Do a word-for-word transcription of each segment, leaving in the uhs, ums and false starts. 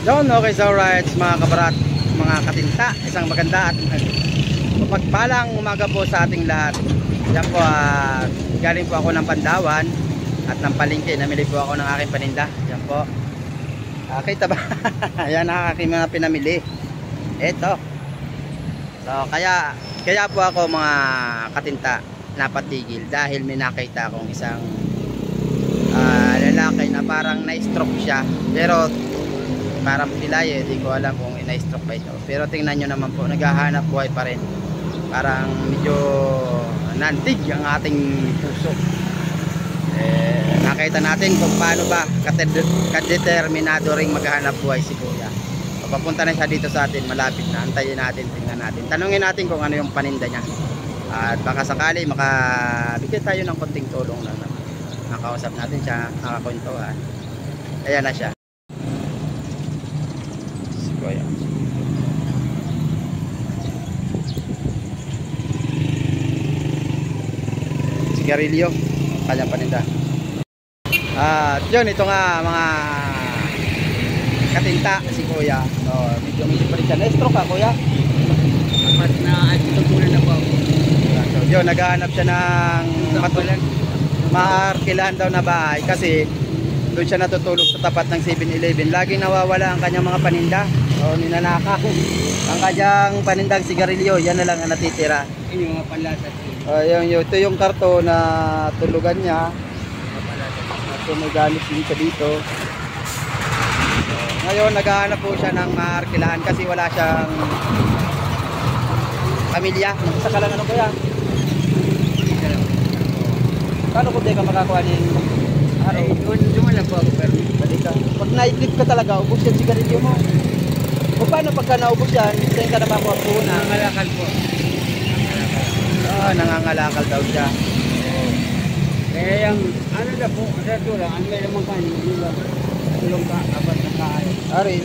Yon, okay, so right mga kabarat, mga katinta, isang maganda at mapagpalang umaga po sa ating lahat. Yan po, uh, galing po ako ng Pandawan at ng palengke, namili po ako ng aking paninda. Yan po, uh, kita ba? Yan ang aking mga pinamili. Eto, so kaya kaya po ako mga katinta napatigil dahil may nakita akong isang uh, lalaki na parang na-stroke siya, pero parang pilay, hindi ko alam kung ina-stroke ba ito. Pero tingnan nyo naman po, naghahanap buhay pa rin. Parang medyo nantig ang ating puso. Eh, nakita natin kung paano ba kadeterminado ring maghahanap buhay si Kuya. Papunta na siya dito sa atin, malapit na. Antayin natin, tingnan natin. Tanungin natin kung ano yung paninda niya. At baka sakali makabigyan tayo ng konting tulong lang naman. Nakausap natin siya, nakakwentuhan. Ayan na siya. Kuya. Sigarilyo, kanyang paninda. At yun, ito nga mga katinta si Kuya. So, medyo medyo pa rin siya. Na-stroke ka, Kuya? Dapat na itutunan na po ako. So, yun, naghahanap siya ng matulan, maarkilahan daw na bahay kasi doon siya natutulog sa tapat ng seven eleven. Laging nawawala ang kanyang mga paninda. O ninanakaw ang kanyang panindang sigarilyo. Yan na lang ang natitira. Ini yung mga panlasa. Uh, yung, yung, ito yung karto na tulugan niya. Ito may gamit din siya dito. So, ngayon naghahanap po siya ng maarkilahan kasi wala siyang pamilya. Isa ka lang, ano kaya? Paano kung di ka makakuha ng araw? Ay, duman lang po ako, pero Balik ka. Pag na-trip ka talaga, ubos yung sigarilyo mo. O paano pagka naubos yan, saan ka na makuha po na? nangangalakal po. Ah, nangangalakal daw siya. Oo. Kaya yung, ano na po, sa tulang, ang may lamang kanin, yung ba? Tulong ka, apat na kain. Ari,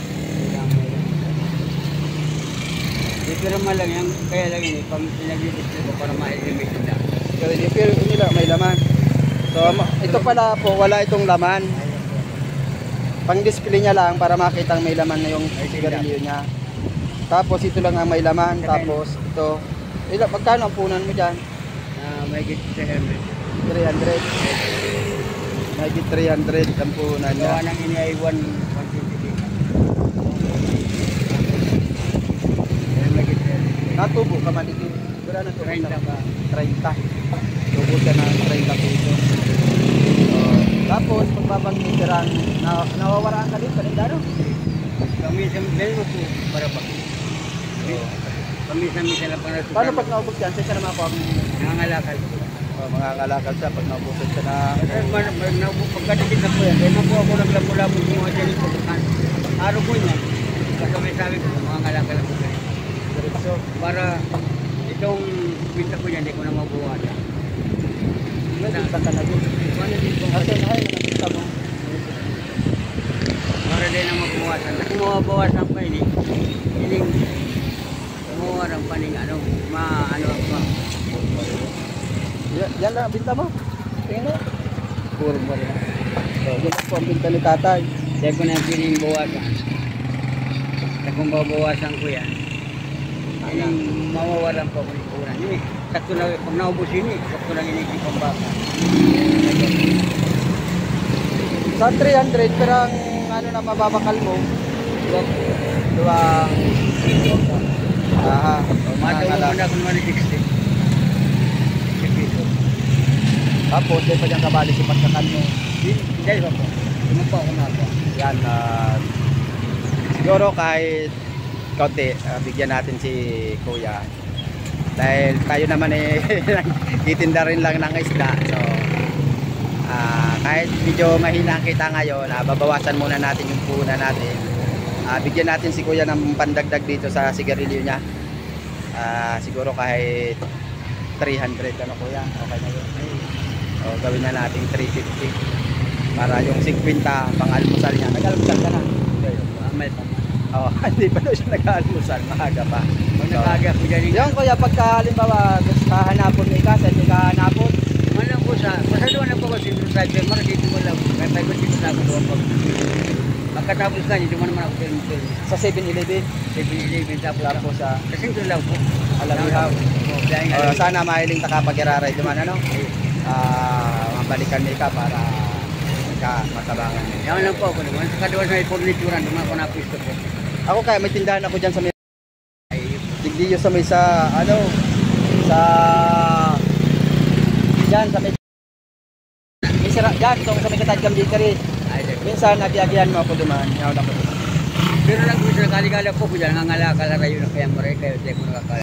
Pero malang yan, kaya lang yun, pag pinag-i-display ko para ma-eliminate na. sigarilyo, pero nila may laman. So, ito pala po, wala itong laman. Pang-display niya lang para makita may laman na yung sigarilyo niya. Tapos ito lang ang may laman. Tapos ito. Ila, magkano ang punan mo dyan? Na may git sa helmet. three hundred. Mahigit three hundred ang punan niya. Gawa ng ini ay one twenty. Kaya may git sa helmet. Natubo ka maligid. Wala na tubo thirty na. ba? thirty. Tubo siya ng thirty pesos. So, tapos pagpapag-meteran, na, nawawaraan ka din pa rin dano? Kami sa dahil mo po para ba? Kami sa misa na para Paano pag naubos yan? Saan ka naman ako ang nangangalakal po. uh, mga ngalakal siya pag naubusan siya na Kasi man, man, na, pagkadikit na po yan, kaya man po ako naglamu-lamu sa mga dyan po. Araw po niya, kasi may sabi ko, mga ngalakal ako kayo. diretso. Para itong pinta ko yan, hindi ko na mabuhat. Nagpunta ka na din. Ano din po? Kasi ay, nakita mo. Para din ang mabuhasan. Kasi mabawasan pa ini. Ini, mabuhat ang paning, ano, ma, ano, ma. Yan, yan lang, binta mo. Tingnan mo. Puro mo rin. So, yun po ang binta ni tatay. Kaya ko na piling bawasan. Kaya kung babawasan ko yan, ini mawawalan pa ko ng kuran. Ini, sakto na, pag naubos ini, sakto lang ini pang baka. Sa three hundred, pero ang ano na mababakal mo, luwang aha, Matulog mga mo na kung ano sixty. tapos din pa dyan kabali si pagkakan mo. Hindi ba po? Hindi po ako na po. Yan, uh, siguro kahit kaunti, uh, bigyan natin si Kuya. Dahil tayo naman eh, titinda rin lang ng isda. So, uh, kahit medyo mahina ang kita ngayon, uh, babawasan muna natin yung puhunan natin. Uh, bigyan natin si Kuya ng pandagdag dito sa sigarilyo niya. Uh, siguro kahit three hundred, ano Kuya? Okay na yun. So, gawin na natin three fifty. Para yung fifty pang almusal niya. Nag-almusal ka na? May pa. Oo, hindi pa daw siya nag-almusal. Maaga pa. Pag nakaga ko dyan. Yan Kuya, pagka halimbawa kahanapon may kasan, may kahanapon. Man lang po sa, pasaluan na po ko si driver, makasito mo lang. Kaya tayo ko dito na ako doon po. Magkatapos ka niya, duman naman ako sa motor niya. Sa seven eleven. seven eleven tapos. Tapos sa Kasi ito lang po. Alamihaw. Oo, dahil nga. Uh, sana mahiling ta kapag iraray duman ano. Ah, mabalikan mi ka para ka matabangan. Yan lang po ako naman. Sa kaduwa sa furnituran, duman ako na pwesto po. Ako kaya may tindahan ako diyan sa may Ay, Digdiyo sa may sa ano sa diyan sa may Isra diyan tong sa may Katadkam Bakery. ay, ay. Minsan nagiagian mo ako duman, yaw lang ko duman. Pero lang ko sa kaligala po ko dyan, nangangalakala rayo na kayang maray kayo, di ko nakakala.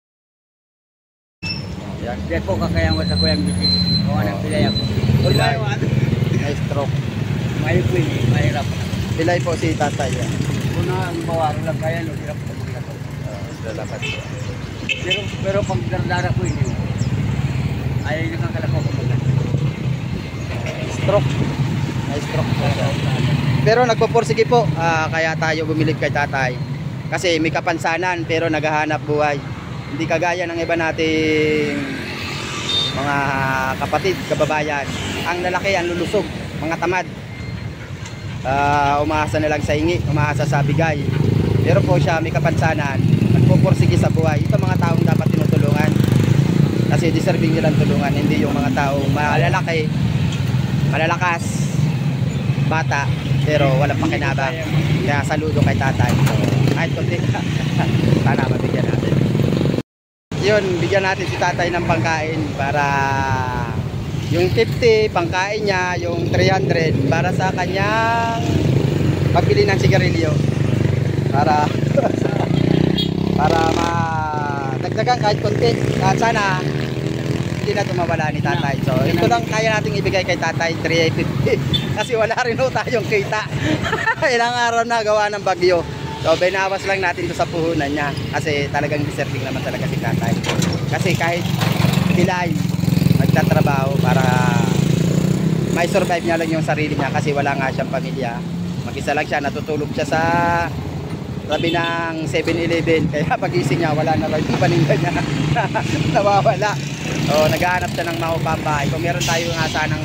Yan. Di po kakayang ko sa kuyang bisis. Kung anong pilay ako. Kung Pilay. may ano, May stroke. may queen, mahirap. Pilay po si tatay yan. Kung na ang bawaro lang kaya, no, hirap ko maglakaw. Uh, lalakad po. Pero, pero pag dardara ko yun, ay nakakalakaw ko maglakaw. Stroke. May stroke po siya. Pero nagpupursige po, ah, kaya tayo bumilib kay tatay. Kasi may kapansanan pero naghahanap buhay. Hindi kagaya ng iba nating mga kapatid, kababayan. Ang lalaki, ang lulusog, mga tamad. Ah, umaasa na lang sa hingi, umaasa sa bigay. Pero po siya may kapansanan, nagpupursige sa buhay. Ito mga taong dapat tinutulungan. Kasi deserving nilang tulungan, hindi yung mga taong malalaki, malalakas, bata, pero walang pakinabang. Kaya saludo kay tatay. So, kahit kunti sana mabigyan natin. Yun, bigyan natin si tatay ng pangkain para yung fifty pangkain niya, yung three hundred para sa kanyang pagbili ng sigarilyo. Para para madagdagan kahit kunti. At sana hindi na tumawala ni tatay. So, ito lang kaya nating ibigay kay tatay, three fifty. Kasi wala rin ho tayong kita. Ilang araw na gawa ng bagyo. So, binawas lang natin to sa puhunan niya. Kasi talagang deserving naman talaga si tatay. Kasi kahit pilay, magtatrabaho para may survive niya lang yung sarili niya kasi wala nga siyang pamilya. Mag-isa lang siya, natutulog siya sa tabi ng seven eleven. Kaya pagising niya, wala na lang yung paninda niya. Nawawala. O, naghahanap siya ng maupapay. Kung meron tayo nga sanang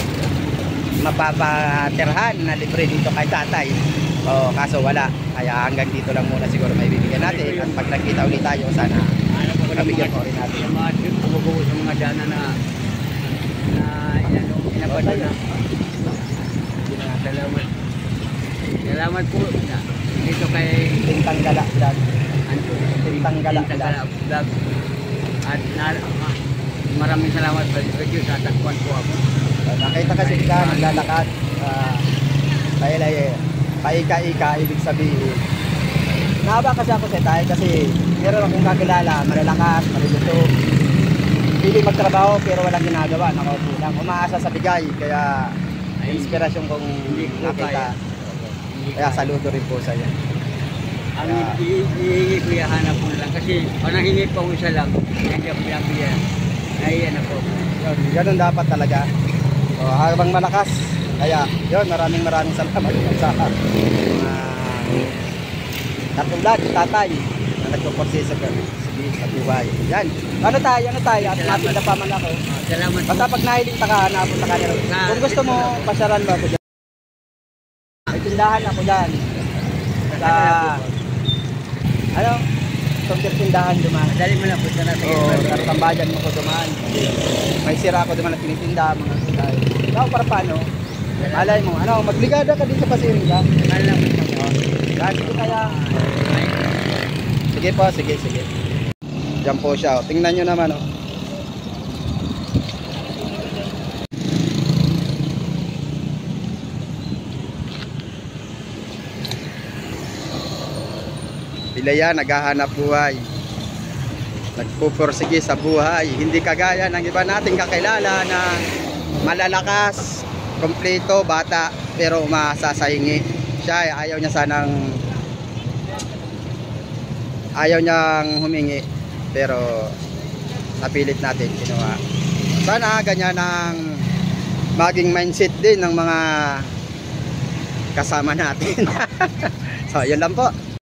mapapatirhan na libre dito kay tatay. O, kaso wala. Kaya hanggang dito lang muna siguro may bibigyan natin. At pag nagkita ulit tayo, sana Ano po nabigyan ko rin natin. Yung mga bumubuo sa mga dana na na inano, inapadala na. Salamat. Salamat po. Dito kay Tintang gala vlog. ano po? Tintang gala Tintang Gala vlog. At na, ah, maraming salamat sa Diyos sa takbuhan po ako. Nakita kasi ka, naglalakad. Uh, dahil ay paika-ika, ibig sabihin. Nahaba kasi ako sa tayo kasi meron akong kakilala, malalakas, malulusog. Pili magtrabaho pero walang ginagawa, nakaupo lang. Umaasa sa bigay, kaya inspirasyon kong Hindi ko nakita. kaya. Hindi Kaya kaya. saludo rin po sa iyo. Ang hihingi ko yung hanap ko na lang kasi pag nahingi pa ko isa lang, hindi ako pinabigyan. Naiyan ako. Yun, ganun dapat talaga. O, habang malakas. Kaya, yun, maraming maraming salamat sa mga katulad, tatay, na nagpuporsi sa, sa buhay. Yan. Ano tayo, ano tayo? At natin pa man ako. Ah, salamat po. Basta pag nahiling ka, napunta ka nila. Kung gusto mo, pasyaran mo ako dyan. May tindahan ako dyan. Sa, ano? Itong tindahan duman. Dali mo lang po sa natin. Oo, sa tambayan mo ko duman. May sira ako duman at tinitinda, mga tindahan. Ikaw, para paano? Alay mo, ano, magligada ka din sa pasiring ka. Alam mo. Yan, ito kaya. Sige po, sige, sige. Diyan po siya, oh. Tingnan nyo naman, oh. Bilaya, naghahanap buhay. Nagpupursige sa buhay. Hindi kagaya ng iba nating kakilala na malalakas, kompleto, bata, pero umaasa sa hingi. Siya, ayaw niya sanang ayaw niyang humingi, pero napilit natin, kinuha. Sana ganyan ang maging mindset din ng mga kasama natin. So, yun lang po.